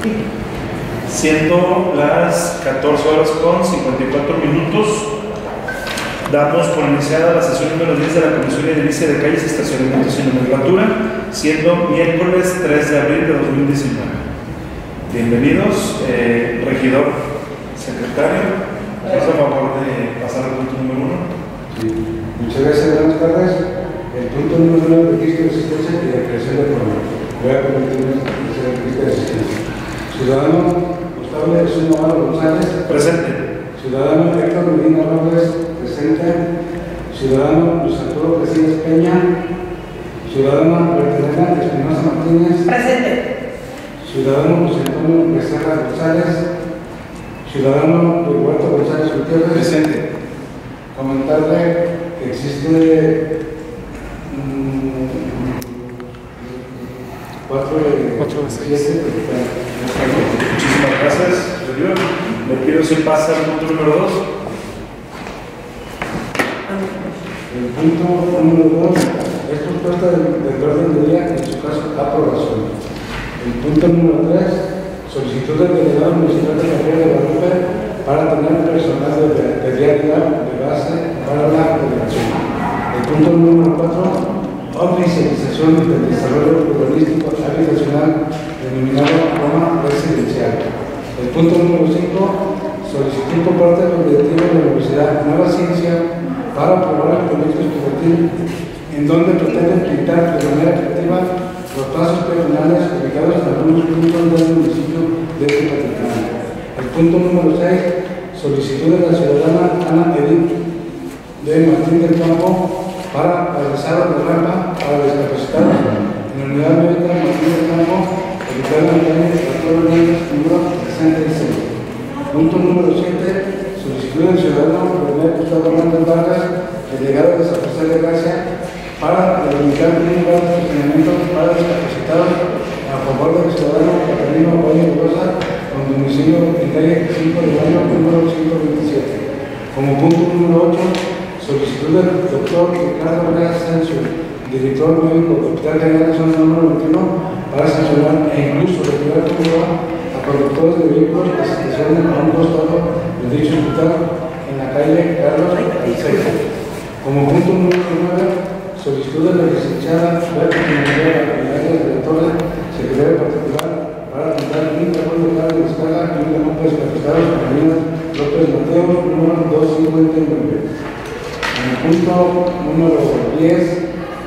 Siendo las 14 horas con 54 minutos, damos por iniciada la sesión número 10 de la Comisión Edilicia de Calles, Estacionamientos y Nomenclatura, siendo miércoles 3 de abril de 2019. Bienvenidos, regidor, secretario. ¿Estás a favor de pasar al punto número 1? Sí. Muchas gracias, buenas tardes. El punto número 1 es registro de asistencia y la creación de programa. Voy a permitirme hacer el registro de asistencia. Ciudadano Gustavo Jesús Navarro González. Presente. Ciudadano Héctor Medina Robles. Presente. Ciudadano Luis Arturo Casillas Peña. Ciudadano Bertelena Espinosa Martínez. Presente. Ciudadano José Antonio Becerra González. Ciudadano Roberto González Gutiérrez. Presente. Comentarle que existe 4 de 7. Muchísimas gracias, señor. Le pido si pasa al punto número 2. El punto número 2 es propuesta del orden del día, en su caso, aprobación. El punto número 3, solicitud del delegado municipal de Cabrera de Guadalupe para tener personal de pediatría de base para la delegación. El punto número 4, oficialización del desarrollo urbanístico habitacional denominado Roma Residencial. El punto número 5, solicitud por parte del directivo de la Universidad Nueva Ciencia para aprobar el proyecto estudiantil en donde pretenden pintar de manera creativa los pasos peatonales ubicados en algunos puntos del municipio de Tepatitlán. El punto número 6, solicitud de la ciudadana Ana Edith de Martín del Campo para realizar una rampa para discapacitados en la unidad médica Martín del Campo, ubicada en la calle Arturo Hernández, número 66. Punto número 7, solicitud del ciudadano René Gustavo Hernández Vargas, delegado de San José de Gracia, para delimitar un lugar de estacionamiento para discapacitados a favor del ciudadano Catalino Valle Rosa, con domicilio en calle 5 de mayo, número 127. Como punto número 8, solicitud del doctor Ricardo Herrera Asensio, director médico del Hospital General Zona número 21, para sancionar e incluso retirar de a conductores de vehículos que se estacionen a un costado de dicho hospital en la calle Carlos Alcedo. Como punto número 9, solicitud de la licenciada Berta Jiménez, directora, secretaria particular, para pintar un cajón local de escala y un cajón para discapacitados en Avenida López Mateo, número 259. En el punto número 10,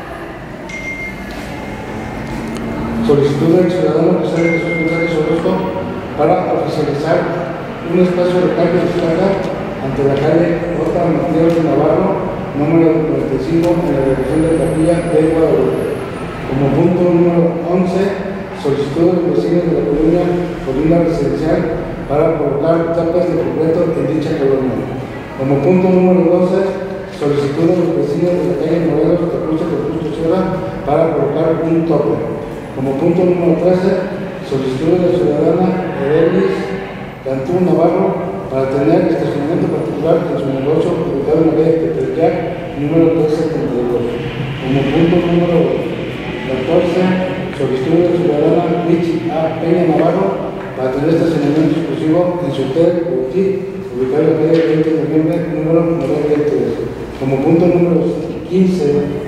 solicitud del ciudadano que sale de sus mensajes sobre esto para oficializar un espacio de carga de descarga ante la calle J. Mateo de Navarro, número 45, en la dirección de Capilla de Guadalupe. Como punto número 11, solicitud de los vecinos de la colonia Colina Residencial para colocar tapas de concreto en dicha colonia. Como punto número 12, solicitud de los vecinos de la calle Morelos de Cruz para colocar un tope. Como punto número 13, solicitud de la ciudadana Edelis Cantú Navarro para tener estacionamiento particular en su negocio ubicado en la calle Tepeyac, número 372. Como punto número 14, solicitud de la ciudadana Michi A. Peña Navarro para tener estacionamiento exclusivo en su hotel Boutique, ubicado en la calle 20 de noviembre, número 93. Como punto número 15,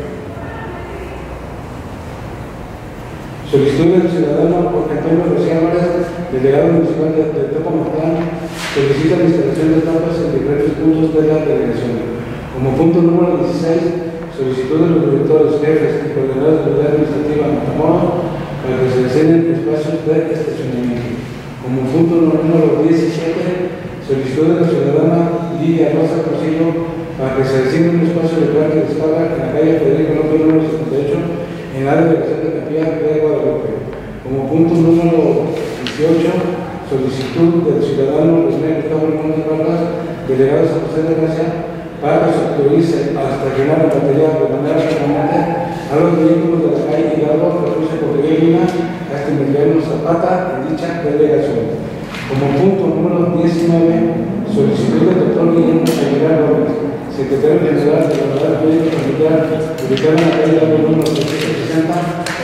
solicitud del ciudadano Jorge Antonio García Álvarez, delegado municipal de Tepatitlán, solicita la instalación de tapas en diferentes puntos de la delegación. Como punto número 16, solicitud de los directores, jefes y coordinadores de la administrativa Matamoros para que se diseñen espacios de estacionamiento. Como punto número 17, solicitud de la ciudadana Lidia Rosa Cosillo para que se designe un espacio de parque de escala en la calle Federico López número 78 en la delegación de Capilla de Guadalupe. Como punto número 18, solicitud del ciudadano René Gustavo Hernández Vargas, delegado de San José de Gracia, para que se autorice hasta llenar el material de manera permanente a los vehículos de la calle Hidalgo, Recurso Portugués Lima, hasta Emiliano Zapata, en dicha delegación. Como punto número 19, solicitud del doctor Guillermo Aguilar López, secretario general de la Unidad Médica Familiar, ubicado en la calle Hidalgo número 360,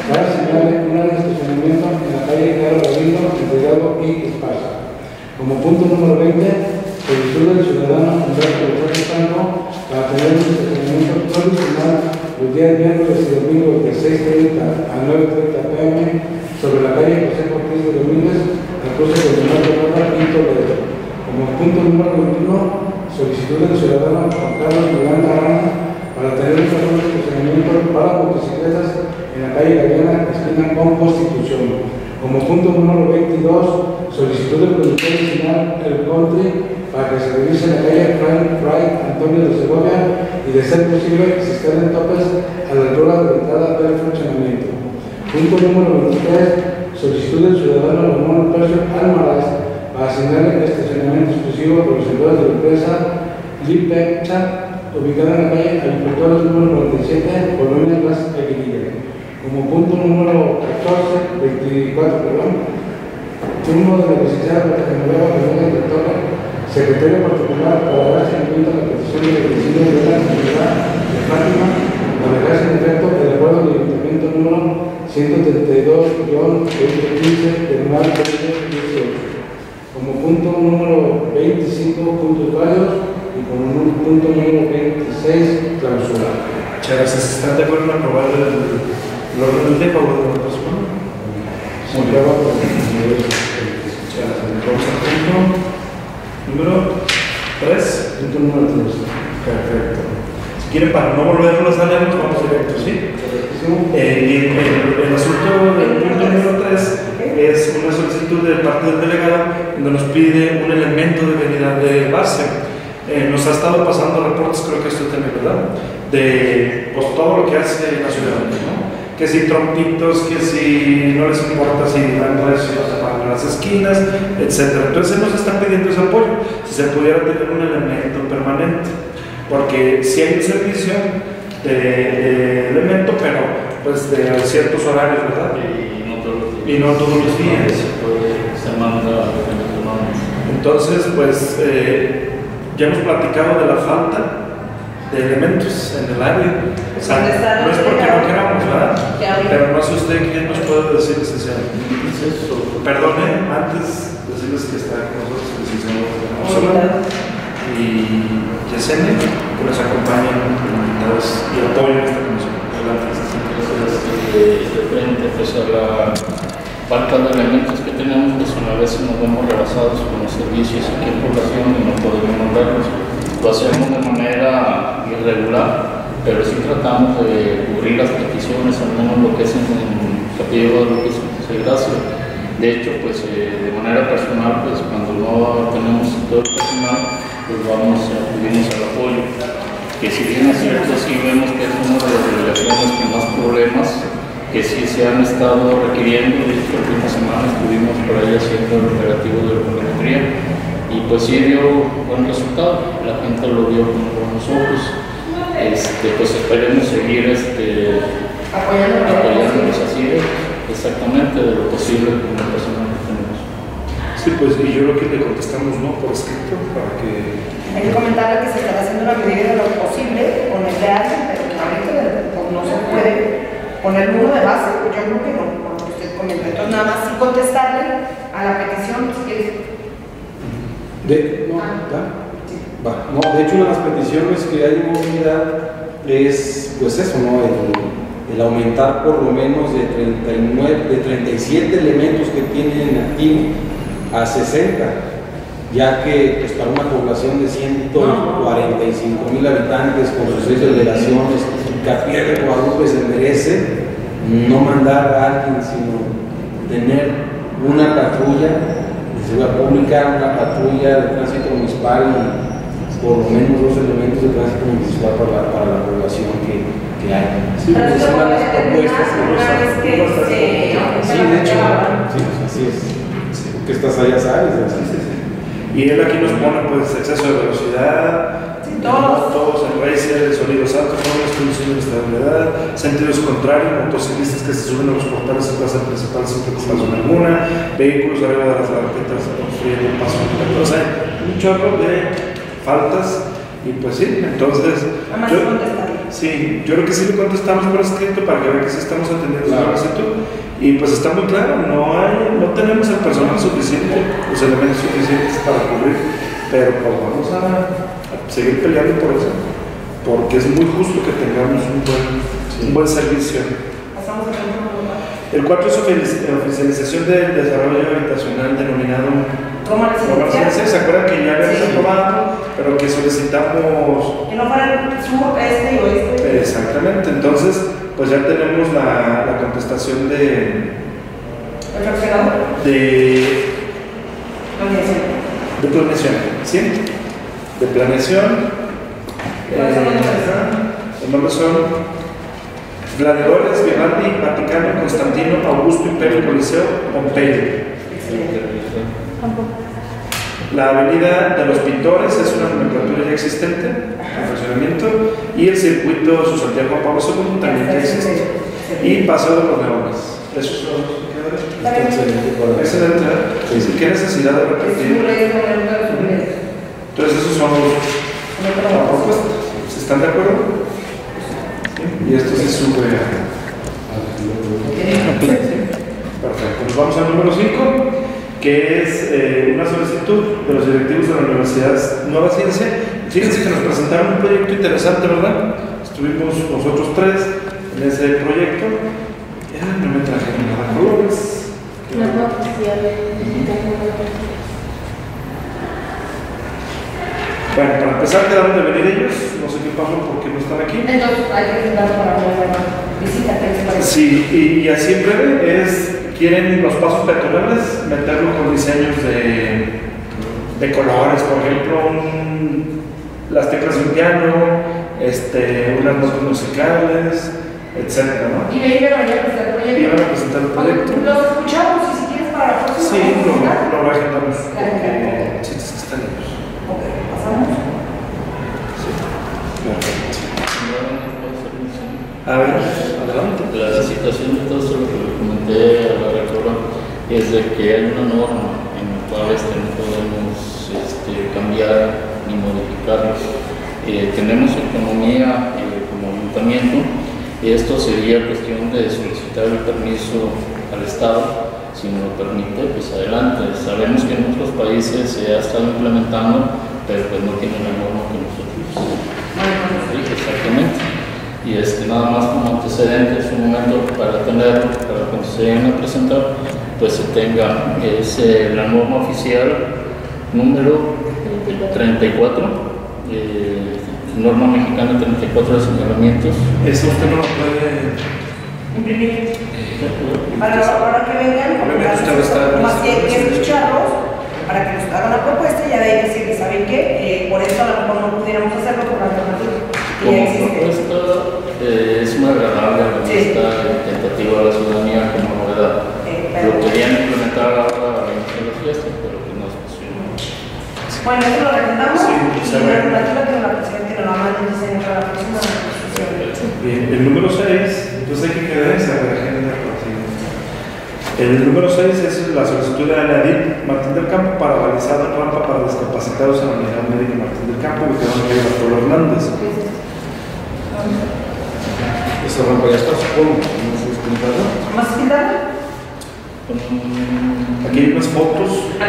para asignarle un área de estacionamiento en la calle Carlos Galindo, entre Hidalgo y Esparza. Como punto número 20, solicitud del ciudadano Humberto López Franco para tener un estacionamiento provisional los días miércoles y domingos de 6:30 a 9:30 pm sobre la calle José Ortiz de Domínguez, al cruce del General de Guarda y Toledo. Como punto número 21, solicitud del ciudadano Juan Carlos Miranda Arana para tener un salón de estacionamiento para motocicletas en la calle Galeana, esquina con Constitución. Como punto número 22, solicitud del productor original El Country para que se revise la calle Fray Antonio de Segovia y, de ser posible, se instalen topes a la altura de la entrada del funcionamiento. Punto número 23, solicitud del ciudadano Ramón Percio Almaraz para asignarle estacionamiento exclusivo por los empleados de la empresa Lipecha, ubicada en la calle Agricultores número 47, Colonia Las Aguilillas. Como punto número 24, turno de la licenciada Guatemala Fernández de Torre, secretario particular, para dar seguimiento a la petición de vecino de la comunidad de Fátima, para dejarse en efecto el acuerdo del ayuntamiento número 132-2015 del mar 2018. Como punto número 25, puntos válidos, y como punto número 26, clausura. Muchas gracias. ¿Están de acuerdo en aprobar el orden del día o de la persona? Se aprueba por el Muchas gracias. Vamos al punto número 3. punto número 3. Perfecto. Si quieren, para no volverlos a leer, vamos directo, ¿sí? El asunto del punto número 3 es una solicitud de parte del delegado donde nos pide un elemento de venida de base. Nos ha estado pasando reportes, creo que esto también, ¿verdad? De pues, todo lo que hace la ciudad, ¿no? Que si trompitos, que si no les importa si dan recios para las esquinas, etc. Entonces nos están pidiendo ese apoyo, si se pudiera tener un elemento permanente, porque si hay un servicio de elemento, pero pues de ciertos horarios, ¿verdad? Y no todos los días. Se manda. Entonces, pues ya hemos platicado de la falta de elementos en el área. O sea, no es porque no queramos, ¿verdad? Pero no sé usted quién nos puede decir, licenciado. Perdone, antes decirles que está con nosotros el licenciado y Yesenia, que nos acompañan como invitados y apoyan esta comisión. De frente, pues a la falta de elementos que tenemos, pues a veces nos vemos rebasados con los servicios aquí en población y no podemos mandarlos. Lo hacemos de manera irregular, pero sí tratamos de cubrir las peticiones, al menos lo que es en Capilla Guadalupe y Gracia. De hecho, pues de manera personal, pues cuando no tenemos todo el personal, pues acudimos al apoyo. Que si bien es cierto, sí vemos que es una de las delegaciones con más problemas que sí se han estado requiriendo. De hecho, la última semana estuvimos por ahí haciendo el operativo de ortometría y pues sí dio buen resultado, la gente lo vio con buenos ojos. Pues esperemos seguir apoyándonos así, exactamente de lo posible con la persona que tenemos. Sí, pues y yo creo que le contestamos no por escrito para que... Hay que comentarle que se está haciendo la medida de lo posible con el de alguien, pero claramente no se puede poner uno de base, yo creo que no, por lo que usted comenta. Entonces nada más sí contestarle a la petición, si quieres. De hecho, una de las peticiones que hay en movilidad es, pues eso, ¿no? El aumentar por lo menos de 37 elementos que tienen activo a 60, ya que pues, para una población de 145,000 habitantes con sus 6 delegaciones, Capilla de Guadalupe se merece no mandar a alguien, sino tener una patrulla de seguridad pública, una patrulla de tránsito municipal y por lo menos 2 elementos de tránsito municipal para la población que hay. Sí, pues, es una de las propuestas que sí, de hecho, sí, así es. Sí, porque estás allá, sabes. Y él aquí nos pone pues exceso de velocidad, todos en racer, sonidos altos, las condiciones de estabilidad, sentidos contrarios, motociclistas que se suben a los portales en plaza principal sin preocupación alguna, vehículos arriba de las banquetas obstruyendo el paso. O sea, un chorro de faltas y pues sí, entonces Sí, yo creo que sí le contestamos por escrito para que vea que sí estamos atendiendo su solicitud. Y pues está muy claro, no tenemos el personal suficiente, los elementos suficientes para cubrir, pero pues vamos a seguir peleando por eso, porque es muy justo que tengamos un buen servicio. Pasamos al punto número 4. El 4 es oficialización del desarrollo habitacional denominado ¿Cómo residencia. ¿Se acuerdan que ya habíamos aprobado, pero que solicitamos? Que no fuera el sur, este y oeste. Exactamente, entonces pues ya tenemos la contestación ¿El fraccionado? de Planeación. planeación, ¿sí? De planeación. ¿Cuáles son los nombres? Los nombres son Gladiadores, Vivaldi, Vaticano, Constantino, Augusto, Imperio, Coliseo, Pompeyo. La Avenida de los Pintores es una nomenclatura ya existente en funcionamiento, y el circuito Susantiago Juan Pablo II también ya existe, y Paseo de los Leones. Esos son los que excelente. Sí. ¿Qué necesidad de repetir? Entonces esos son las propuestas. ¿Están de acuerdo? Sí. Y esto se sube Perfecto. Nos vamos al número 5, que es una solicitud de los directivos de la Universidad Nueva Ciencia. Fíjense que nos presentaron un proyecto interesante, ¿verdad? Estuvimos nosotros 3 en ese proyecto. No me trajeron nada colores. Bueno, para empezar, quedaron de venir ellos. No sé qué pasó porque no están aquí. Entonces hay que presentarlo para una visita. ¿Qué les parece? Sí, y así en breve quieren los pasos peatonales meterlo con diseños de colores, por ejemplo, las teclas de un piano, unas notas musicales, etcétera, ¿no? Y me iban a presentar el proyecto. Iban a presentar el proyecto. Los escuchamos y si quieres para la próxima. Sí, lo agendamos. Claro. Chistes que están ellos. Ok, pasamos. Sí. Perfecto. A ver, adelante. La situación de todo esto, lo que le comenté a la rectora, es de que hay una norma en la cual no podemos cambiar ni modificarlos. Tenemos autonomía como ayuntamiento, y esto sería cuestión de solicitar el permiso al Estado. Si nos lo permite, pues adelante. Sabemos que en otros países se ha estado implementando, pero pues no tiene la norma que nosotros. Sí, exactamente. Y nada más como antecedente, es un momento para tenerlo, para cuando se vayan a presentar, pues se tenga la norma oficial número 34, norma mexicana 34 de señalamientos. Eso usted no lo puede imprimir. Para ahora que vengan, más que escucharlos, para que nos hagan la propuesta y ya de ahí decirles, ¿saben qué? Por esto a lo mejor no pudiéramos hacerlo por la alternativa. Como propuesta es muy agradable esta tentativa de la ciudadanía como novedad. Lo querían implementar ahora en la fiesta, pero que no es posible. Bueno, eso lo recomendamos Sí, y la alternativa que la presidenta que nos la manden diseño para la próxima discusión. Bien, el número 6, entonces hay que quedar esa agenda para seguir. El número 6 es la solicitud de Anadil Martín del Campo para realizar la rampa para discapacitados en la unidad médica Martín del Campo, ubicada en el Arturo Hernández. Esa rampa ya está, supongo, no se pintada. ¿Más pintada? Aquí hay unas fotos.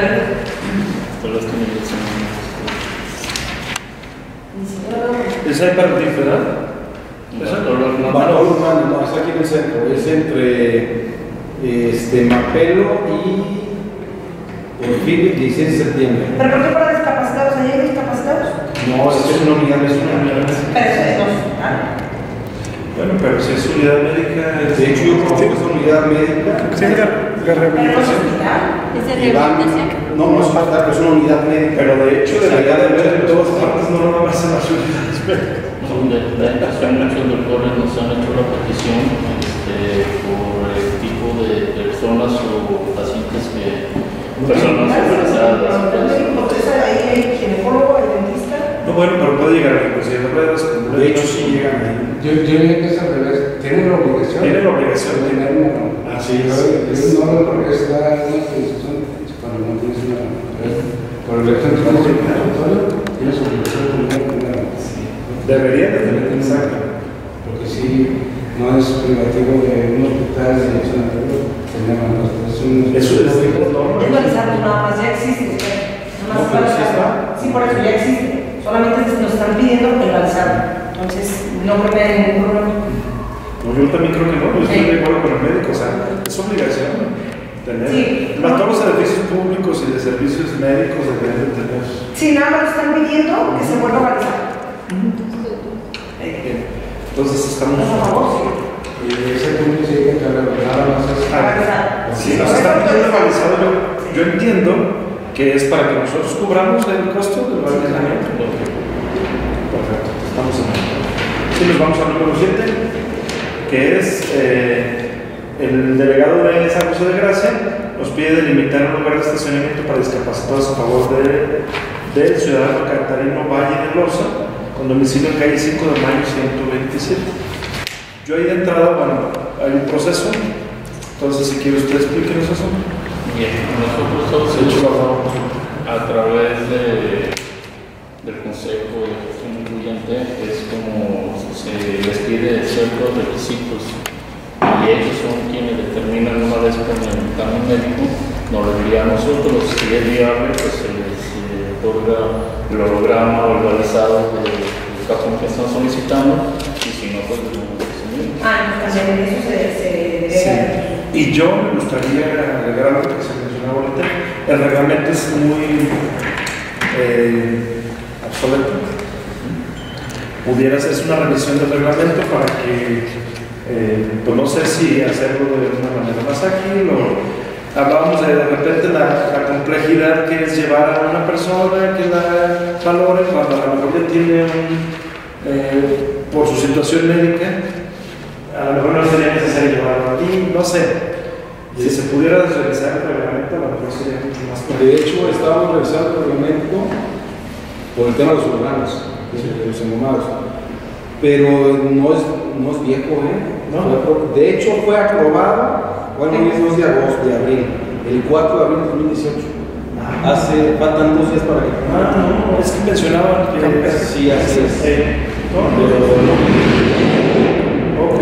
¿Esa hay para ti, verdad? Valor humano, no, está aquí en el centro, es entre Mapelo y Porfirio, 16 de septiembre. ¿Pero por qué para discapacitados? ¿Allí hay discapacitados? No, es una unidad, es una unidad. Pero eso es dos. Bueno, pero si es unidad médica. De hecho, yo creo que es una unidad médica. Sí, la Pero no es rehabilitación. hospital. ¿Es de que van- rehabilitación? No, no es hospital, pero es una unidad médica. Pero de hecho, debería de haber en todas partes, no nada más en las unidades médicas. Muchos doctores nos han hecho la petición por el tipo de personas o pacientes personas embarazadas. Entonces ahí hay ginecólogo, hay dentista. No, bueno, pero puede llegar a la Consejería de Ruedas. De hecho, sí llegan ahí. Yo diría que es al revés. Tienen la obligación. Tienen la obligación de tener una. Así es. No lo porque está una condición cuando no tienes una. Por el hecho de que tienes obligación de tener una. Debería de tener, exacto. porque sí, no es privativo de un hospital de sanatorio, Eso es Es balizado, nada más ya existe. Nada más balizado. Sí, por eso ya existe. Solamente nos están pidiendo el balizado. Entonces, no creo que haya ningún problema. No, yo también creo que no, yo estoy de acuerdo con el médico, o sea, es obligación tener. Sí. Más todos los servicios públicos y de servicios médicos deben de tener. Sí, nada más están pidiendo que se vuelva a balizar. Entonces estamos. Por favor, sí. Y ese punto sí hay que hablar, nada más es Si nos están pidiendo balizado, yo entiendo que es para que nosotros cubramos el costo del balizamiento. Perfecto, estamos en esto. Sí, nos vamos al número 7, que es el delegado de San José de Gracia nos pide delimitar un lugar de estacionamiento para discapacitados a favor del ciudadano Catarino Valle de Loza, con domicilio en calle 5 de mayo 127. Yo ahí de entrada, bueno, hay un proceso, entonces si quiere usted explíquenos eso. Bien, nosotros todos a través del Consejo de Gestión Incluyente es como se les pide ciertos requisitos y ellos son quienes determinan una vez con el dictamen médico, nos lo envían a nosotros, si es viable pues se les otorga el holograma o el balizado del cajón que están solicitando y si no pues También eso se debe. Sí. Y yo me gustaría agregar algo que se mencionaba ahorita. El reglamento es muy obsoleto. Pudiera hacerse una revisión del reglamento para que, pues no sé si hacerlo de una manera más ágil o hablábamos de repente la complejidad que es llevar a una persona que la valore cuando a lo mejor ya tiene por su situación médica. A lo mejor no sería necesario llevarlo aquí, no sé. Si se pudiera revisar el reglamento, a lo mejor sería mucho más claro. De hecho, estábamos revisando el reglamento por el tema de los órganos, de los engomados. Pero no es viejo, ¿eh? No. De hecho, fue aprobado, bueno, hoy es 2 de abril, el 4 de abril de 2018. Faltan 2 días para que. No, es que mencionaban que. Sí, así es. Ok.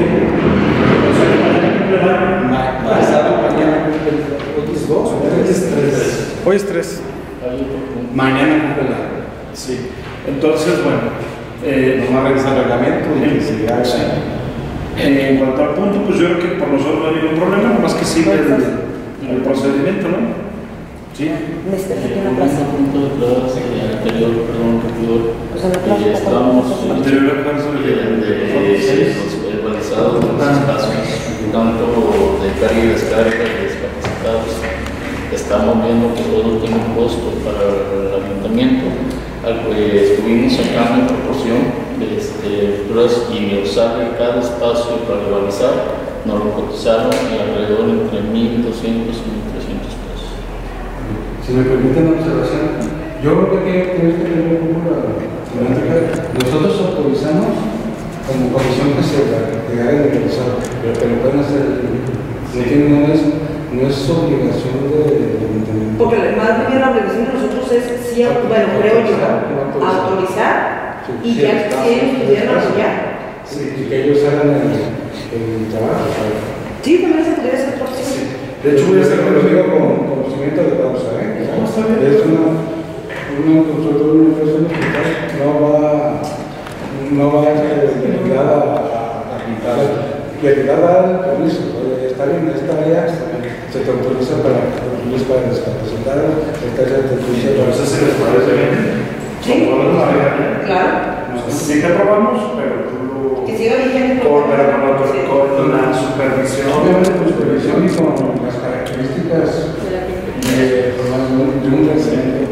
Mañana hoy es 2 o hoy es 3. Hoy es 3. Mañana cumple la. Sí. Entonces, bueno. Vamos a revisar el reglamento y si en cuanto al punto, pues yo creo que por nosotros no hay ningún problema, más que siga el procedimiento, ¿no? Sí. punto anterior, perdón, estamos Anterior a plazo el balizado de los espacios, tanto de carga y descarga de discapacitados. Estamos viendo que todo tiene un costo para el ayuntamiento. Estuvimos sacando en proporción y usar cada espacio para balizar, nos lo cotizaron y alrededor entre 1.200 y 1.300 pesos. Si me permiten una observación, yo creo que tienes que tener un poco la temática. Nosotros autorizamos como comisión que se haga el realizado, pero pueden hacer, no es obligación del ayuntamiento. Porque más bien la obligación de nosotros es, sí, bueno, creo yo, autorizar y ya si ellos pudieran apoyar. Sí, y que ellos hagan el trabajo. Sí, también se podría hacer otra opción. De hecho, voy a hacer lo digo con conocimiento de causa, ¿eh? Es una consultora de una empresa hospital, no va a ser dedicada al permiso. Está bien, esta área se te autoriza para discapacitar, esta área te autoriza para. Entonces, ¿se les parece bien? Sí, claro. Sí te aprobamos, pero tú Que siga vigente. con la supervisión. Obviamente, con supervisión y con las características de un residente.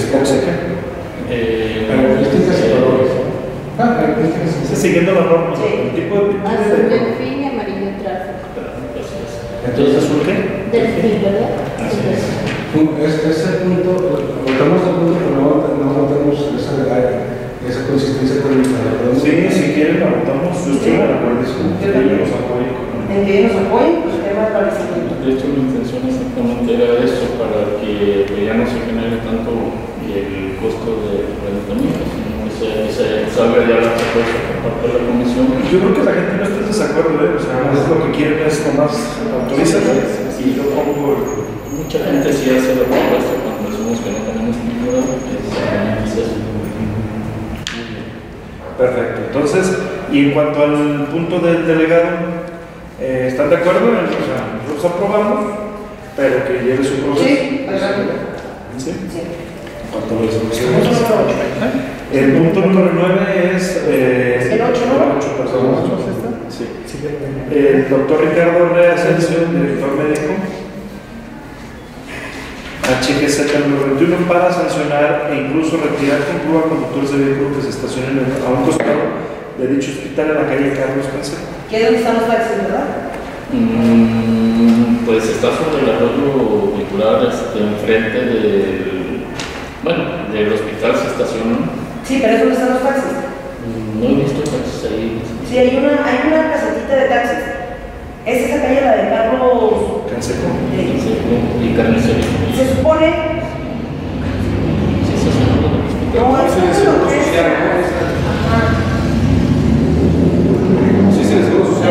Características y colores. Sí, siguiendo las normas. El tipo de Azul delfín y amarillo tráfico. Entonces, ¿azul qué? Delfín, ¿verdad? Así es. Ese punto, votamos el punto, pero no votamos esa consistencia con el instalador. Sí, si quieren, la votamos. Yo estoy de acuerdo. Ellos nos apoyen. En que ellos nos apoyen, pues el tema del establecimiento. De hecho, la intención exactamente era eso, para que ya no se genere tanto el costo del ayuntamiento, sino que se salga ya la propuesta por parte de la comisión. Yo creo que la gente no está en desacuerdo, o sea, es lo que quieren es nomás autorizar y yo pongo. Mucha gente sí hace la propuesta cuando decimos que no tenemos ninguna, es eso. Perfecto. Entonces, y en cuanto al punto del delegado, ¿están de acuerdo? O sea, nosotros aprobamos, pero que lleve su proceso. Sí, adelante. ¿Sí? Sí. En cuanto a las resoluciones. Punto número 8. El punto número 9 es. El 8, ¿no? Sí. El doctor Ricardo Rea Asensio, director médico. HGZ número 21 para sancionar e incluso retirar con grúa conductores de vehículos que se estacionen a un costado de dicho hospital en la calle Carlos Canseco. ¿Qué es donde están los taxis, verdad? Pues está sobre el arroyo cultural, enfrente del hospital se estaciona. Sí, pero es donde están los taxis. No he visto taxis ahí. Sí, hay una casetita de taxis. Es esa calle, la de Carlos Canseco. Y carnicería. Se supone. Sí, se hace en el hospital. No, es Sí, una seguro social, ¿no? Ajá. Sí, sí, el seguro social.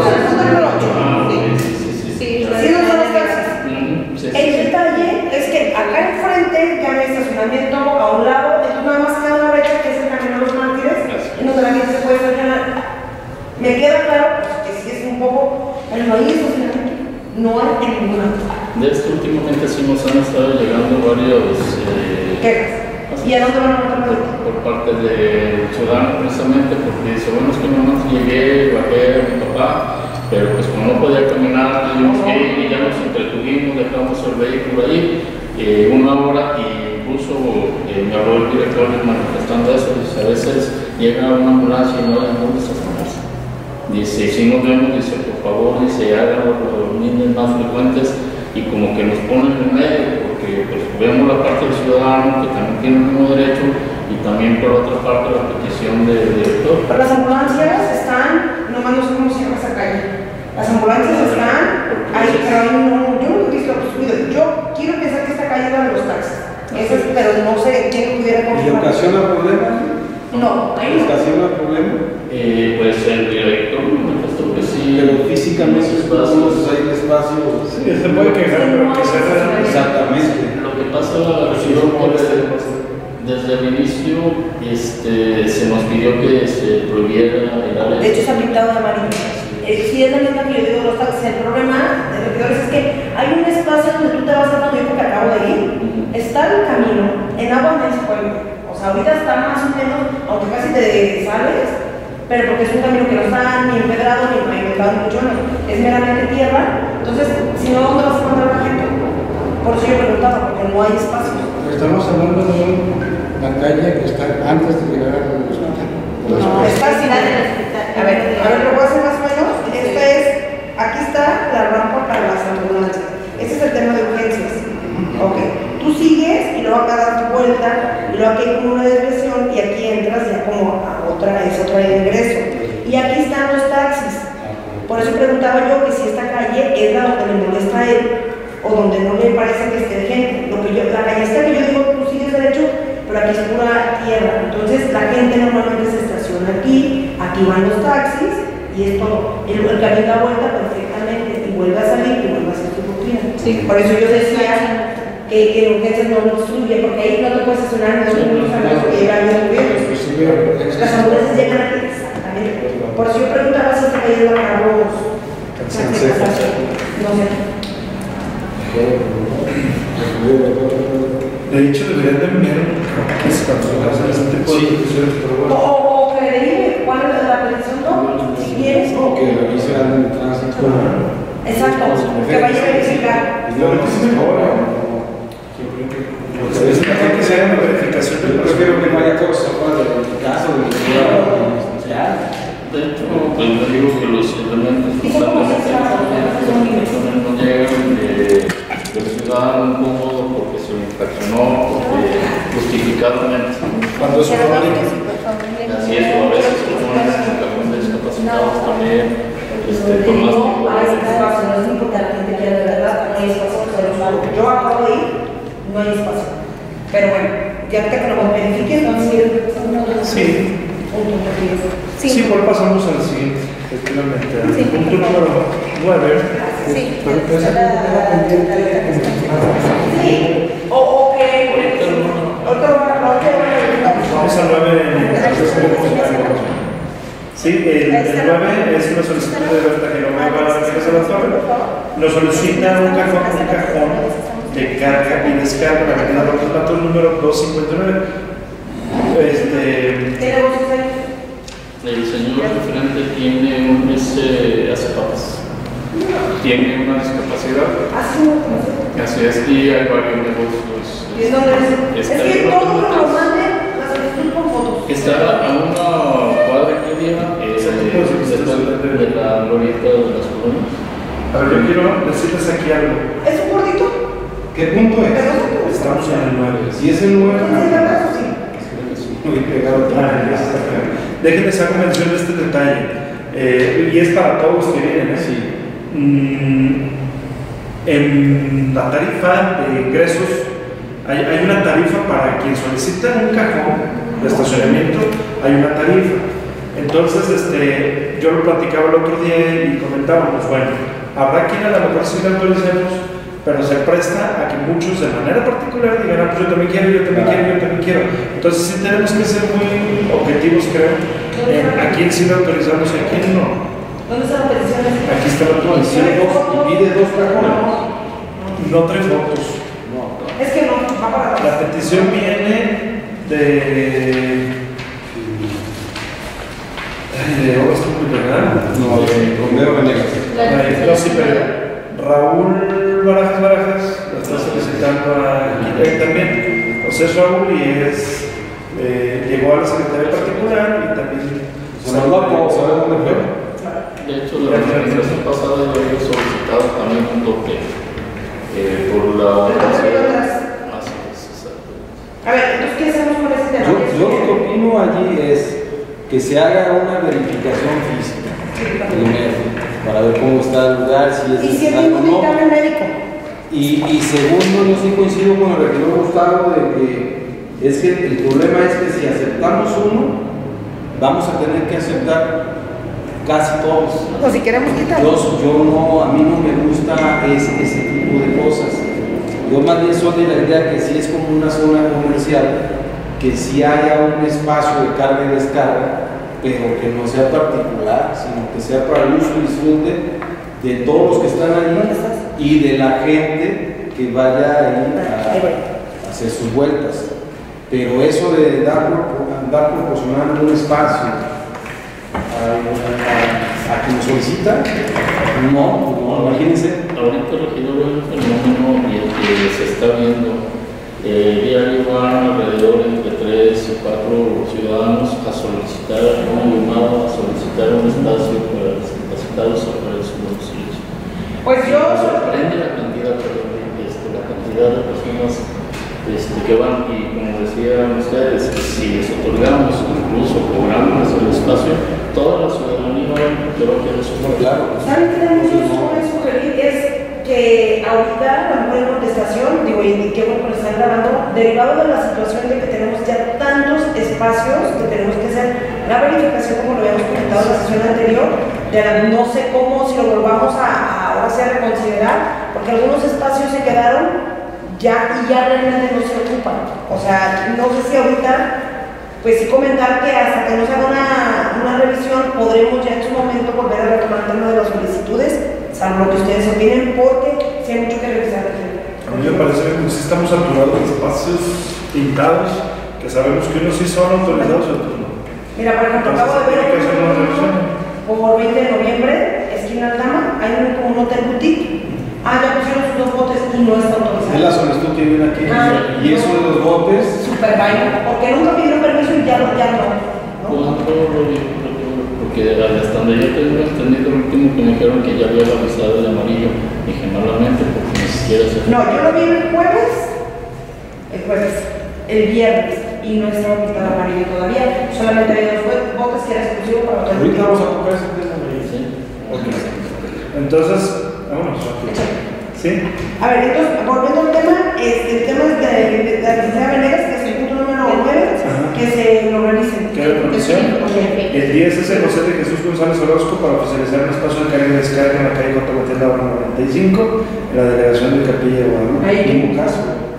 Sí, no son los taxis. El detalle es que acá enfrente ya no hay estacionamiento, a un lado, entonces nada más queda una brecha que es el camino de los mártires, y donde la gente se puede estacionar. Me queda claro pues, que sí es un poco, pero no hay estacionamiento, no hay en ninguna. De esto últimamente sí nos han estado llegando varios ¿Quejas? ¿Y a dónde van a montar por parte del ciudadano precisamente porque dice, bueno, es que nomás llegué, bajé a mi papá, pero pues como no podía caminar, tuvimos que ir y ya nos entretuvimos, dejamos el vehículo ahí 1 hora y incluso me habló el director manifestando eso, dice, a veces llega una ambulancia y no hay dónde estacionarse. Dice, si nos vemos, dice, por favor, dice, hagan los líneas más frecuentes y como que nos ponen en medio, porque pues vemos la parte del ciudadano que también tiene el mismo derecho y también por otra parte la petición del director. Pero las ambulancias están, nomás no sé cómo se llama esa calle. Las ambulancias están ahí, pero ahí no, yo no he visto subido. Yo quiero pensar que esta calle es la de los taxis. Esa es, pero no sé quién pudiera ¿Y confirmar. ocasiona problemas? No, ahí no. ¿Ocasiona problemas? Pues el director manifestó que sí. Pero físicamente espacios. hay espacio. Sí, se puede quejar, pero que se haga. Exactamente. Lo que pasa desde el inicio se nos pidió que se prohibiera el área. De hecho, está pintado de amarillo. Sí, es la misma que yo digo los taxis. El problema de repetidores es que hay un espacio donde tú te vas a yo porque acabo de ir. Está el camino, en agua no se puede ver. O sea, ahorita está más o menos, aunque casi te sales, pero porque es un camino que no está ni empedrado ni pavimentado, mucho menos. Es meramente tierra. Entonces, si no, ¿dónde vas a encontrar a la gente? Por eso yo preguntaba, porque no hay espacio. Estamos hablando de una calle que está antes de llegar al hospital. No, está al final del hospital. A ver, lo voy a hacer más o menos. Aquí está la rampa para las ambulancias. Ese es el tema de urgencias. Ok. Tú sigues y luego acá das tu vuelta y luego aquí hay como una desviación y aquí entras ya como a otra ingreso. Y aquí están los taxis. Por eso preguntaba yo que si esta calle es la donde le molesta a él o donde no le parece que esté gente. La calle esta que yo digo, tú sigues derecho, pero aquí es pura tierra. Entonces la gente normalmente se estaciona aquí van los taxis y es todo. El camino da vuelta perfectamente y vuelve a salir y vuelve a hacer su rutina. Sí. Por eso yo decía que urgencias no lo destruye, porque ahí no te puedes estacionar en los minutos que llegan los gobiernos. Las ambulancias llegan aquí, exactamente. Por eso yo preguntaba si esta calle iba a Carlos. No sé. De hecho, deberían de venir cuando hacen este tipo de discusiones, pero bueno. O que derive cuál es la petición, ¿no? Si quieres. O que revisan el tránsito. Exacto, que vaya a verificar. Es lo que se ahora. Es mejor que se haga una verificación. Yo prefiero que no haya cosas fuera del caso de De hecho, pues yo digo que los elementos constantemente no llegan del ciudadano incómodo porque se lo infraccionó, porque justificadamente. Cuando eso no vale. Así es, o a veces se ponen en cajón de discapacitados también. Por más No hay espacio, no es importante que la gente quiera de verdad, no hay espacio, yo acabo de ir, no hay espacio. Pero bueno, ya que lo verifique, entonces Sí. punto que es. Sí, pues pasamos al siguiente, efectivamente. Al Sí, punto por favor. número 9. Sí, Pero entonces queda pendiente. sí, o que. Vamos al 9. Sí, el 9 es una solicitud de Berta Genoveva Vázquez de la Torre. Nos solicita un cajón de carga y descarga en la avenida López Matos número 259. ¿Tiene voces ahí? El señor referente tiene un hace papas. Tiene una discapacidad. Así es, y hay varios negocios. ¿Y es donde es? Está Es que en todo lo López Matos. mande la solicitud con fotos. Está a una cuadra y media después de la glorieta de las colonias. A ver, yo quiero decirles aquí algo. ¿Es un gordito? ¿Qué punto es? Estamos en el 9. Si es el 9, ¿Entonces el abrazo sí? muy pegado. Déjenme sacar mención de este detalle. Y es para todos los que vienen. Sí. En la tarifa de ingresos hay una tarifa para quien solicita un cajón de estacionamiento, hay una tarifa. Entonces, yo lo platicaba el otro día y comentábamos, bueno, habrá quien a lo mejor sí le autoricemos, pero se presta a que muchos de manera particular digan, pues yo también quiero, yo también quiero, yo también quiero. Entonces sí tenemos que ser muy objetivos, creo, a quién sí le autorizamos y a quién no. ¿Dónde están las peticiones? Aquí está la autorización. Y pide dos cajones. No trae fotos. No. Es que no, va para La petición viene de... de Obras Públicas, ¿verdad? No, de Romero Venegas. No, sí, pero Raúl Barajas lo está solicitando a también. O sea, es Raúl y llegó a la Secretaría Particular y también... Se nos va a saber dónde fue. De hecho, la administración pasada yo había solicitado también un toque por la... Así es, exacto. A ver, entonces, ¿qué hacemos con ese tema? Yo lo que opino allí es que se haga una verificación física primero para ver cómo está el lugar, si es Y si es necesario un o no. dictamen médico. Y segundo, yo sí coincido con el regidor Gustavo de que es que el problema es que si aceptamos uno, vamos a tener que aceptar casi todos. O si queremos quitarlo. Yo no, a mí no me gusta ese tipo de cosas. Yo más bien soy de la idea que si es como una zona comercial, que si haya un espacio de carga y descarga, pero que no sea particular, sino que sea para el uso y disfrute de todos los que están ahí y de la gente que vaya ahí a hacer sus vueltas. Pero eso de andar proporcionando un espacio a quien solicita, no, imagínense. Ahorita, regidor, hay un fenómeno y el que se está viendo. Diario van alrededor entre 3 o 4 ciudadanos a solicitar una llamada, a solicitar un espacio para discapacitados o para sus domicilios. Pues yo. Sorprende la cantidad, la cantidad de personas que van, y como decían ustedes, si les otorgamos, incluso cobramos el espacio, toda la ciudadanía va a querer su Claro. ¿Saben qué también yo suelo sugerir? Es que ahorita, a lo mejor en contestación, digo, y qué bueno que lo están grabando, derivado de la situación de que tenemos ya tantos espacios que tenemos que hacer la verificación, como lo habíamos comentado en la sesión anterior, no sé cómo, si lo volvamos a ahora sí a reconsiderar, porque algunos espacios se quedaron ya y ya realmente no se ocupan. O sea, no sé si ahorita, pues sí comentar que hasta que no se haga una revisión, podremos ya en su momento volver a retomar el tema de las solicitudes, salvo lo que ustedes opinen, porque sí hay mucho que revisar. A mí me parece que sí estamos saturados de espacios pintados, que sabemos que unos sí son autorizados y otros no. Mira, por ejemplo, acabo de ver por 20 de noviembre, esquina Aldama, hay un hotel boutique. Ya pusieron sus 2 botes y no está autorizado. Es la solicitud que viene aquí. Y eso de los botes. Super vaina, porque nunca pidieron permiso y ya no. Porque hasta donde yo tengo entendido, el último que me dijeron que ya había avisado el amarillo, dije malamente porque ni siquiera se... No, yo lo vi el jueves, el viernes, y no estaba pintado amarillo todavía, solamente había 2 botes que era exclusivo para hotel. Ahorita vamos a tocar ese tema. Sí. Okay. Entonces, vámonos. ¿Sí? A ver, entonces, volviendo al tema, el tema es de la licenciada Venegas, que es el punto número 9, que se lo realicen. ¿Qué comisión? El 10 es el José de Jesús González Orozco para oficializar un espacio de carga y descarga en la calle J. Matilda 95, en la delegación de Capilla de Guadalupe. Ahí. Mismo caso.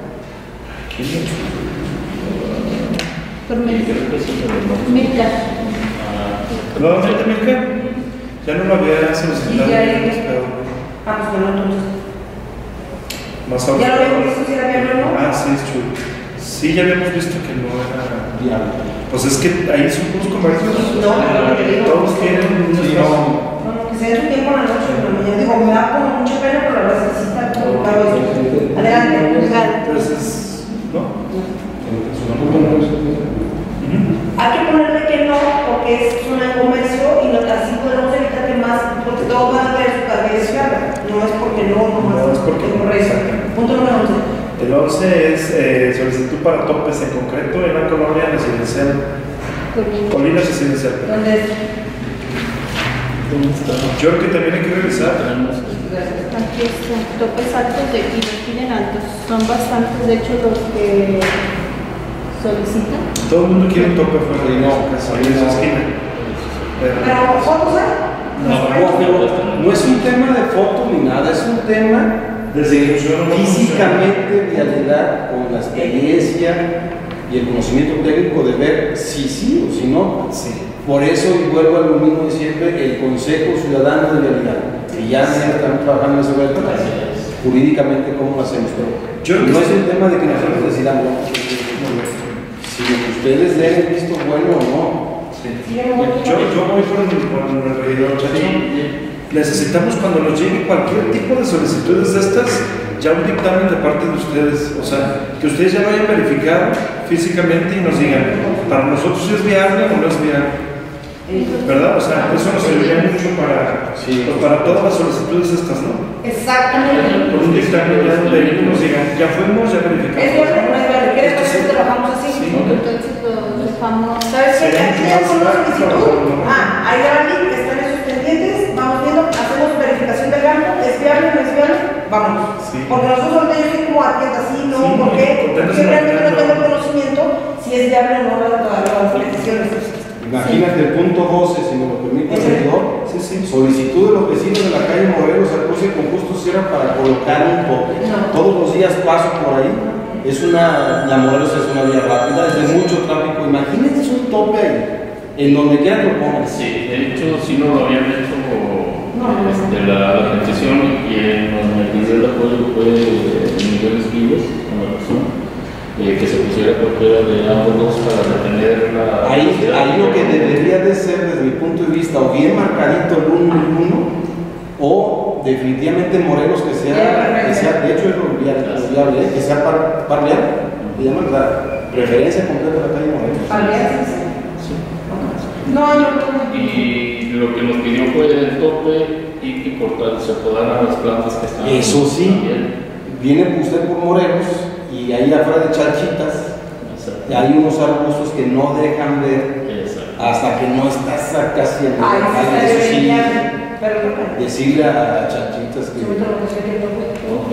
Por Y Milka. creo que ese es el nombre. Milka. ¿Nuevamente, Milka? Ya no lo había solicitado. Sí, ya hay. pero Ah, pues bueno, entonces. más ¿Ya lo ahora. habíamos visto si era viable o no? Ah, sí, es chulo. Sí, ya habíamos visto que no era. Viable. Pues es que ahí son puros comercios. No, lo que digo. Todos quieren un Sí, espacio. No, no, que se dé su tiempo en la noche o en la mañana. Digo, me da como mucha pena, pero la verdad es que sí está complicado eso. Adelante, juzgado. Entonces, ¿no? Hay que ponerle que no, porque es zona de comercio y no, así podemos evitar que más, porque todos van a ver su carga y descarga. No es porque no, No es porque no. correcto. Punto número 11. El 11 es solicitud para topes en concreto en la colonia residencial, Colina Residencial. ¿Dónde es? ¿Dónde está? Yo creo que también hay que revisar. Tenemos Aquí están topes altos de aquí, los piden altos. Son bastantes, de hecho, los que solicitan. Todo el mundo quiere un tope fuera de No, casa, ahí en su esquina. Pero, ¿fotos hay? No es un tema de foto ni nada, es un tema De ejecución no físicamente, realidad, con la experiencia y el conocimiento técnico de ver si sí o si no. Sí. Por eso, y vuelvo a lo mismo de siempre, el Consejo Ciudadano de Realidad, que ya están trabajando en ese reto, jurídicamente cómo lo hacemos, pero Yo- no es un tema de que nosotros decidamos, sino que ustedes den el visto bueno o no. Yo voy por el regidor Chacho. Necesitamos cuando nos llegue cualquier tipo de solicitudes de estas, ya un dictamen de parte de ustedes. O sea, que ustedes ya lo hayan verificado físicamente y nos digan, para nosotros es viable o no es viable. ¿Verdad? O sea, eso nos serviría mucho para, Sí. pues, para todas las solicitudes estas, ¿no? Exactamente. Con un dictamen ya donde ellos nos digan, ya fuimos, ya verificamos. Es viable o no es viable. ¿Quieres que nosotros trabajamos así? Sí. Entonces los dejamos. ¿Sabes qué? Sería Aquí mucho ya más con una práctico, solicitud. ¿no? Ahí va la link, están esos pendientes, vamos viendo, hacemos verificación del banco, ¿es viable o no es viable? Vamos. Sí. Porque nosotros ahorita yo estoy como atenta, sí, no, Sí, ¿por qué? contentos Porque realmente no imaginando. tengo conocimiento si es viable o no las peticiones. Imagínate el punto 12, si me lo permite el regidor. Sí, sí. Solicitud de los vecinos de la calle Morelos al cruce con Justo Sierra para colocar un tope. No. Todos los días paso por ahí. La Morelos es una vía rápida, es de mucho tráfico. Imagínense un tope ahí, en donde quiera que lo pongan. Sí, de hecho, sí no lo habían hecho la petición y en el video de apoyo fue Miguel Esquives, con la razón, que se pusiera cualquiera de ambos dos para detener la. Ahí lo que debería de ser, desde mi punto de vista, o bien marcadito el 1 y el 1, o definitivamente Morelos que sea, de hecho es lo viable, que sea parlear, le llaman la preferencia completa de la calle Morelos. Sí. No, yo Y lo que nos pidió fue el tope y que se podaran las plantas que están. Eso sí, también. viene usted por Morelos y ahí afuera de Chalchitas Exacto. hay unos arbustos que no dejan ver Exacto. hasta que no estás casi en Ay, sí, eso sí, pero no. decirle a Chalchitas que Ok.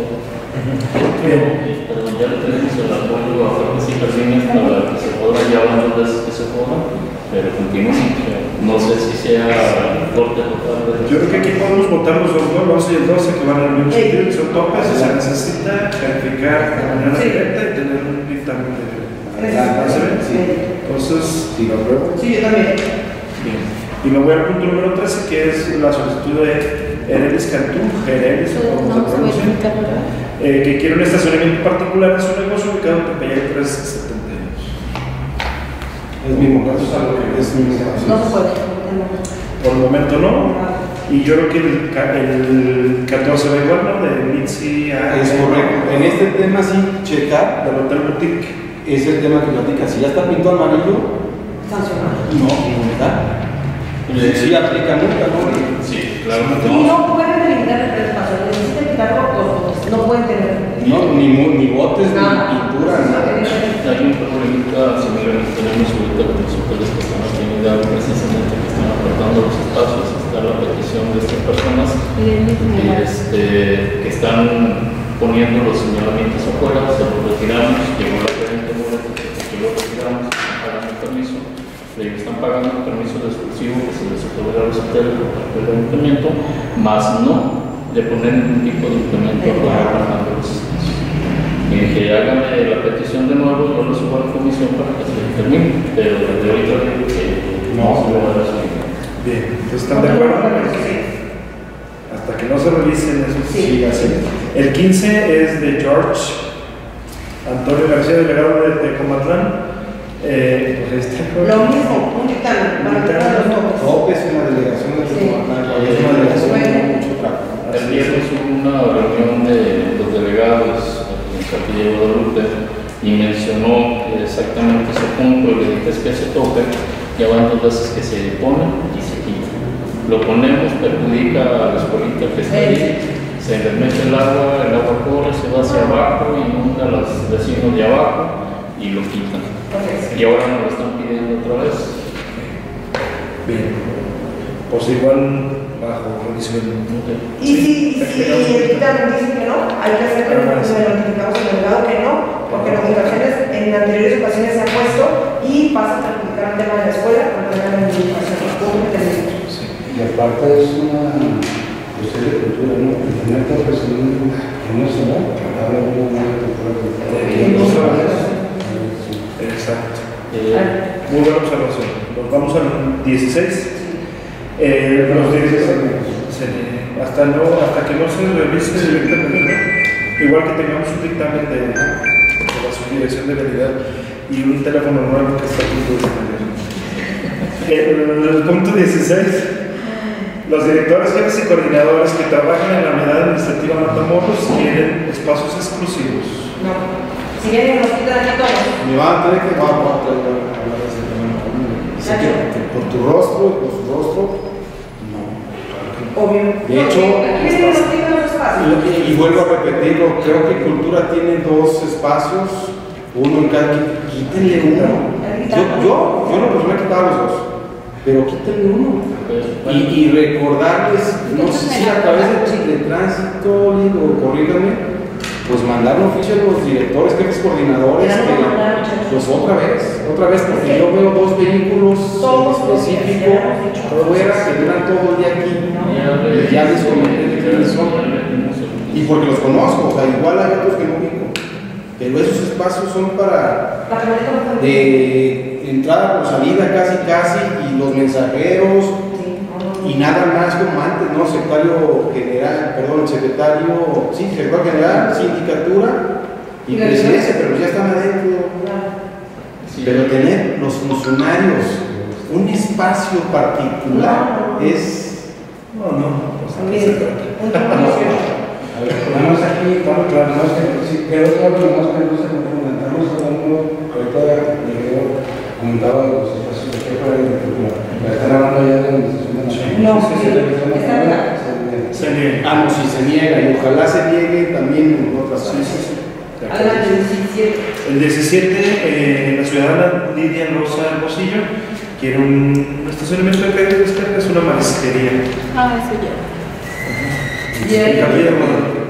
Pero ya lo tenemos el apoyo a Fuertes y Jardines para que se podrá ya las veces que se pueda, pero continuamos. No sé si sea corte total. Yo creo que aquí podemos votar los dos, ¿no? El 11 y el 12 que van en el mismo Sí. sentido, que son topes y se necesita verificar de manera Sí. directa y tener un dictamen de. Sí. Sí. Entonces, Sí, lo apruebo. Sí, yo también. bien. Y me voy al punto número 13, que es la solicitud de Herelis Cantú, Herelis, Entonces vamos a verificar, ¿verdad? que quiere un estacionamiento particular en su negocio ubicado en Tepeyac 372. Es mismo caso, es mismo caso. No se puede. Por el momento no. Y yo creo que el 14 va igual, ¿no? De Mitzi a. Es correcto. En este tema sí, checar, Del Hotel Boutique. es el tema que platica. Si ya está pintado amarillo, Sancionado. no, multa. Sí aplica multa, ¿no? Sí, claro. Y no pueden delimitar el espacio, necesitan quitarlo todos, no pueden tener. No, ni botes, ni Nada. pintura, nada. Hay un problemita similar que tenemos ahorita con los hoteles que están aquí en Hidalgo, precisamente que están apartando los espacios. Está la petición de estas personas Y el mismo. que están poniendo los señalamientos afuera, se los retiramos, llegó la gerente Morelos, que lo retiramos, están pagando el permiso, le están pagando el permiso de exclusivo que se les otorga a los hoteles por parte del ayuntamiento, más no de poner ningún tipo de implemento para los espacios. Y dije, hágame la petición de nuevo, yo lo subo a la comisión para que se determine, pero desde ahorita digo que no se lo va a recibir. Bien, ¿están de acuerdo? Hasta que no se revisen eso, sí, así. El 15 es de George Antonio García, delegado de Tecomatlán. Lo mismo, un dictamen, para que los topes. Topes en la delegación de Tecomatlán, es una delegación con mucho tráfico. El viernes hubo una reunión de los delegados en Capilla de Guadalupe y mencionó exactamente ese punto. Le dije, es que ese tope ya van 2 veces que se pone y se quita. Lo ponemos, perjudica a la escuelita que está ahí, se les mete el agua corre, se va hacia abajo, inunda a los vecinos de abajo y lo quitan. Y ahora nos lo están pidiendo otra vez. Bien, pues igual bajo revisión. Y si el dictamen dice que no, hay que hacer que lo notificamos al delegado que no, porque las infracciones en anteriores ocasiones se han puesto y pasa a perjudicar el tema de la escuela con el tema de la educación pública. Y aparte es una cuestión de cultura, ¿no? El tener topes en una ciudad, habla de una cultura. Exacto. Muy buena observación. Nos vamos al 16. Los 16 hasta que no se revise directamente, igual que tengamos un dictamen de la subdirección de calidad y un teléfono nuevo que está a punto de tener. El punto 16. Los directores, jefes y coordinadores que trabajan en la unidad administrativa Matamoros quieren espacios exclusivos. No. Si vienen los quitan aquí todos. Me van a tener que hablar de ese tema. Por tu rostro y por su rostro, no. Obvio. De hecho, aquí vienen los quitan los espacios. Y vuelvo a repetirlo, creo que Cultura tiene 2 espacios, uno en cada, quítenle uno. Yo no personal quitaba los 2, pero quítenle uno. Y recordarles, no sé si a través de tránsito, digo, corrígame, pues mandar un oficio a los directores, jefes coordinadores, pues otra vez, porque yo veo 2 vehículos específicos fuera que duran todo el día aquí, y ya les comenté de quiénes son, y porque los conozco, o sea, igual hay otros que no ubico, pero esos espacios son para de entrada por salida casi, y los mensajeros, y nada más como antes, ¿no? Secretario general, sindicatura y presidencia, pero ya están adentro. Sí. Pero tener los funcionarios un espacio particular es... A ver, ponemos aquí, estamos claros, creo que no se confundan, estamos hablando, ahorita comentaba los espacios de jefe de cultura, pero están hablando ya de la administración de la se niega. No, si se niega, y ojalá se niegue también en otras áreas. El 17, la ciudadana Lidia Rosa Hermosillo quiere un estacionamiento de carga y descarga, es una marisquería. Eso ya. En Capilla de Guadalupe.